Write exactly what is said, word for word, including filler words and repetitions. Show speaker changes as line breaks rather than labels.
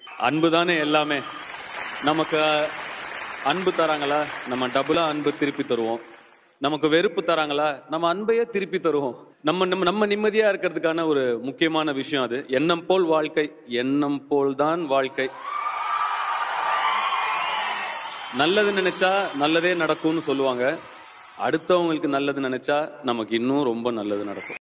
அன்பு தானே எல்லாமே. நமக்கு அன்பு தராங்களா, நம்ம டபுளா அன்பு திருப்பி தருவோம். நமக்கு வெறுப்பு தராங்களா, நம்ம அன்பையே திருப்பி தருவோம். நம்ம நம்ம நம்ம நிம்மதியா இருக்கிறதுக்கான ஒரு முக்கியமான விஷயம் அது. எண்ணம் போல் வாழ்க்கை, எண்ணம் போல் தான் வாழ்க்கை. நல்லது நினைச்சா நல்லதே நடக்கும்னு சொல்லுவாங்க. அடுத்தவங்களுக்கு நல்லது நினைச்சா நமக்கு இன்னும் ரொம்ப நல்லது நடக்கும்.